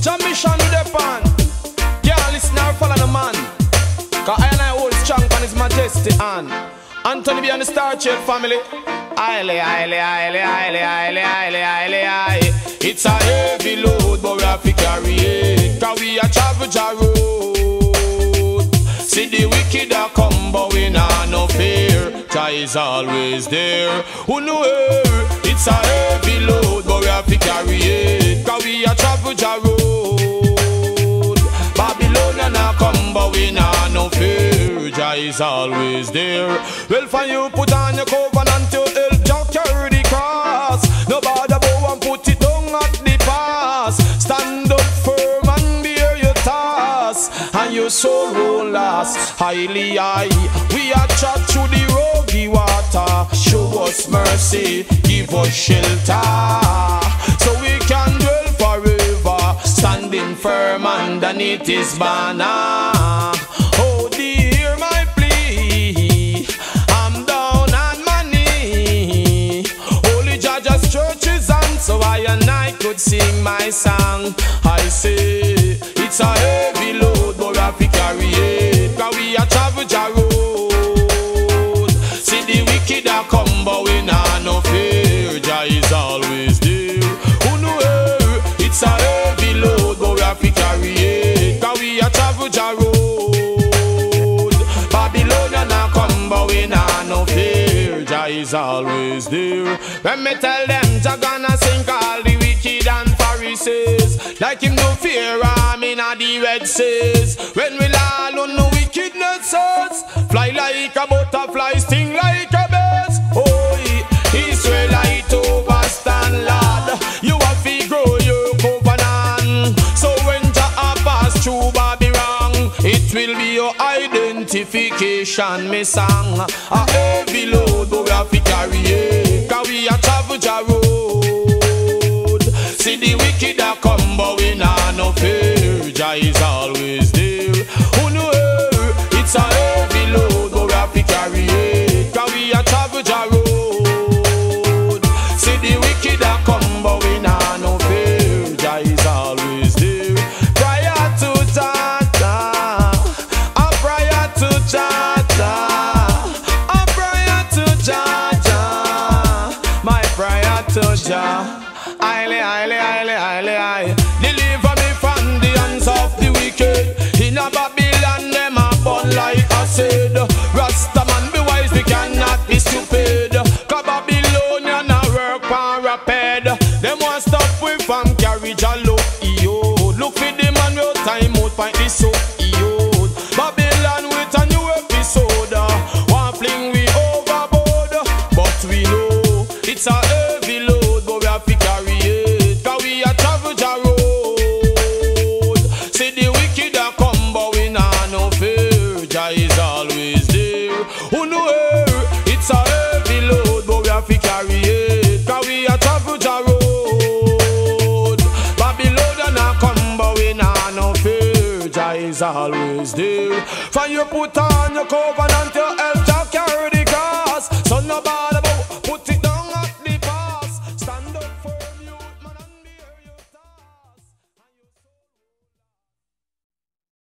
Mission with the pan. Can't listen or follow the man. Cause I and I hold strong on his majesty hand. Anthony B and the Star Child family. Aye, aye, aye, aye, aye, aye, aye, aye. It's a heavy load, but we have to carry it. Cause we a travel ja road. See the wicked a come, but we nah no fear. Jah is always there. Who know her? It's a heavy load, but we have to carry it. Cause we a travel ja road. Babylon a come, but we nah no fear. Jah is always there. Well, for you put on your covenant, you help Jah carry the cross. No bother bow and put it down at the pass. Stand up firm and bear your task, and your soul won't last. Highly high, we are trod through the rocky water. Show us mercy, give us shelter, so we can dwell forever, standing firm underneath his banner. Oh dear, my plea, I'm down on my knee. Holy Judge's church is on, so I and I could sing my song. I say, it's a heavy load, but we have to carry it. Cause we a travel ja road. See the wicked a come, but we nah no fear. Jah is always there. Who know her? It's a heavy load, but we have to carry it. Cause we a travel ja road. Babylonian a come, but we nah no fear. Jah is always there. When me tell them, Jah gonna sink all the wicked and Pharisees. Like him no fear, I'm in a the Red Seas. When we all on no wickedness hurts, fly like a butterfly, sting like a bird. Oh, Israelite overstand, Lord. You have to grow your covenant, so when Jah pass through Babylon, it will be your identification. Me song a heavy load, but we have to carry it. Cause we a travel ja road. See the wicked a come, but we nah no fear. Jah is always there. Who know her? It's a heavy load, but we have to carry it. Cause we a travel ja road. See the wicked a come, but we nah no fear. Jah is always there. Prior to Jah, a prior to Jah, a prior to Jah, my prior to Jah. Deliver me from the hands of the wicked. In a Babylon, them a born like I said. Rasta man be wise, we cannot be stupid. Cause Babylonian a work for a ped. Them want stop we from carriage a look. Look for the man with time out find this so. Babylon with a new episode. One fling we overboard, but we know it's a heavy load, but we have to carry it. Cause we a travel ja road. See the wicked a come, but we nah no fear. Jah is always there. Who know her? It's a heavy load, but we have to carry it. Cause we a travel ja road. Babylon a come, but we nah no fear. Jah is always there. For you put on your covenant, your help Jah carry the cross. So nobody